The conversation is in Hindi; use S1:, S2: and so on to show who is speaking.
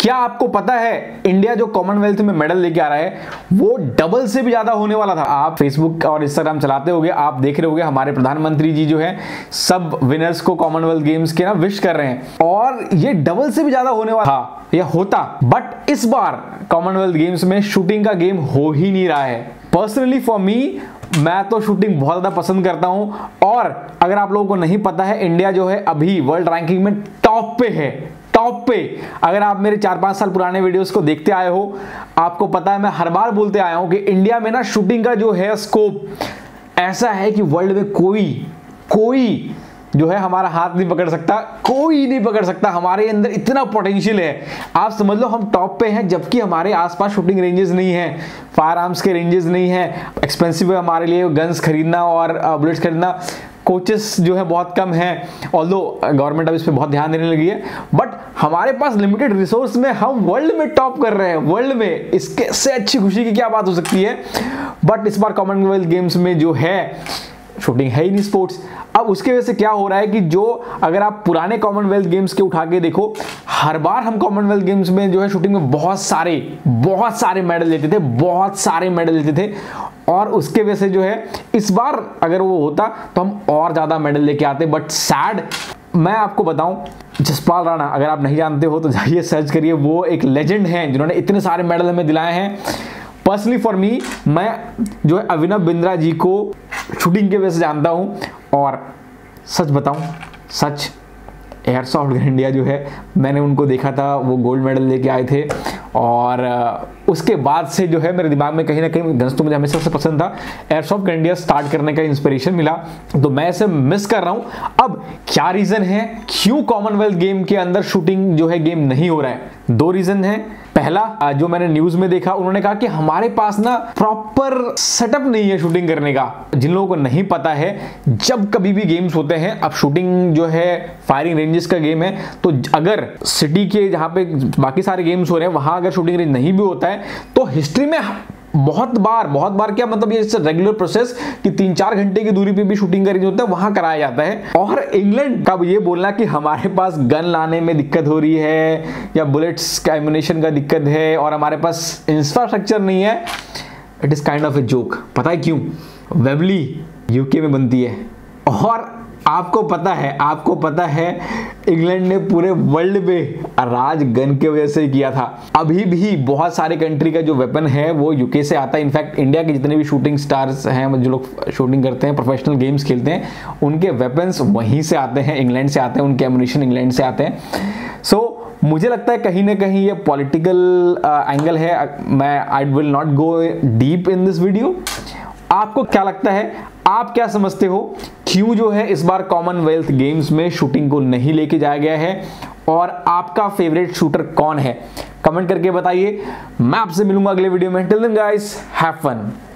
S1: क्या आपको पता है इंडिया जो कॉमनवेल्थ में मेडल लेके आ रहा है वो डबल से भी ज्यादा होने वाला था। आप फेसबुक और इंस्टाग्राम चलाते होगे, आप देख रहे होगे हमारे प्रधानमंत्री जी जो है सब विनर्स को कॉमनवेल्थ गेम्स के ना विश कर रहे हैं, और ये डबल से भी ज्यादा होने वाला था या होता। बट इस बार कॉमनवेल्थ गेम्स में शूटिंग का गेम हो ही नहीं रहा है। पर्सनली फॉर मी, मैं तो शूटिंग बहुत ज्यादा पसंद करता हूं, और अगर आप लोगों को नहीं पता है, इंडिया जो है अभी वर्ल्ड रैंकिंग में टॉप पे है, टॉप पे। अगर आप मेरे 4-5 साल पुराने वीडियोस को देखते आए हो, आपको पता है मैं हर बार बोलते आया हूं कि इंडिया में ना शूटिंग का जो है स्कोप ऐसा है कि वर्ल्ड में कोई जो है हमारा हाथ नहीं पकड़ सकता, कोई नहीं पकड़ सकता। हमारे अंदर इतना पोटेंशियल है, आप समझ लो हम टॉप पे हैं, जबकि हमारे आसपास शूटिंग रेंजेस नहीं है, फायर आर्म्स के रेंजेस नहीं है, एक्सपेंसिव है हमारे लिए गन्स खरीदना और बुलेट्स खरीदना, कोचेस जो है बहुत कम हैं, ऑल्दो गवर्नमेंट अब इस पे बहुत ध्यान देने लगी है, बट हमारे पास लिमिटेड रिसोर्स में हम वर्ल्ड में टॉप कर रहे हैं, वर्ल्ड में। इसके से अच्छी खुशी की क्या बात हो सकती है। बट इस बार कॉमनवेल्थ गेम्स में जो है शूटिंग है ही नहीं स्पोर्ट्स। अब उसके वजह से क्या हो रहा है कि जो अगर आप पुराने कॉमनवेल्थ गेम्स के उठा के देखो, हर बार हम कॉमनवेल्थ गेम्स में जो है शूटिंग में बहुत सारे मेडल लेते थे, बहुत सारे मेडल लेते थे, और उसके वजह से जो है इस बार अगर वो होता तो हम और ज्यादा मेडल लेके आते। बट सैड, मैं आपको बताऊं, जसपाल राणा, अगर आप नहीं जानते हो तो जाइए सर्च करिए, वो एक लेजेंड हैं जिन्होंने इतने सारे मेडल हमें दिलाए हैं। पर्सनली फॉर मी, मैं जो है अभिनव बिंद्रा जी को शूटिंग के वजह से जानता हूं, और सच बताऊं, सच एयरसॉफ्ट गन इंडिया जो है, मैंने उनको देखा था, वो गोल्ड मेडल लेके आए थे, और उसके बाद से जो है मेरे दिमाग में कहीं ना कहीं गन्स तो मुझे हमेशा से पसंद था, एयरसॉफ्ट गन इंडिया स्टार्ट करने का इंस्पिरेशन मिला, तो मैं इसे मिस कर रहा हूं। अब क्या रीजन है क्यों कॉमनवेल्थ गेम के अंदर शूटिंग जो है गेम नहीं हो रहा है? 2 रीजन है। पहला, जो मैंने न्यूज में देखा, उन्होंने कहा कि हमारे पास ना प्रॉपर सेटअप नहीं है शूटिंग करने का। जिन लोगों को नहीं पता है, जब कभी भी गेम्स होते हैं, अब शूटिंग जो है फायरिंग रेंजेस का गेम है, तो अगर सिटी के जहां पे बाकी सारे गेम्स हो रहे हैं वहां अगर शूटिंग रेंज नहीं भी होता है, तो हिस्ट्री में बहुत बार क्या मतलब, ये रेगुलर प्रोसेस कि 3-4 घंटे की दूरी पे भी शूटिंग का रेंज होता है, वहां कराया जाता है। और इंग्लैंड का ये बोलना कि हमारे पास गन लाने में दिक्कत हो रही है या बुलेट्स का एम्युनिशन का दिक्कत है और हमारे पास इंफ्रास्ट्रक्चर नहीं है, it is kind of a joke. पता है क्यों? वेबली यूके में बनती है, और आपको पता है इंग्लैंड ने पूरे वर्ल्ड में राज गन के वजह से किया था। अभी भी बहुत सारे कंट्री का जो वेपन है वो यूके से आता है। इनफैक्ट इंडिया के जितने भी शूटिंग स्टार्स हैं, जो लोग शूटिंग करते हैं, प्रोफेशनल गेम्स खेलते हैं, उनके वेपन्स वहीं से आते हैं, इंग्लैंड से आते हैं, उनके एम्युनिशन इंग्लैंड से आते हैं। सो मुझे लगता है कहीं ना कहीं ये पॉलिटिकल एंगल है। मैं I will not go deep in this video. आपको क्या लगता है, आप क्या समझते हो, क्यों जो है इस बार कॉमनवेल्थ गेम्स में शूटिंग को नहीं लेके जाया गया है, और आपका फेवरेट शूटर कौन है? कमेंट करके बताइए। मैं आपसे मिलूंगा अगले वीडियो में। Till then guys, have fun.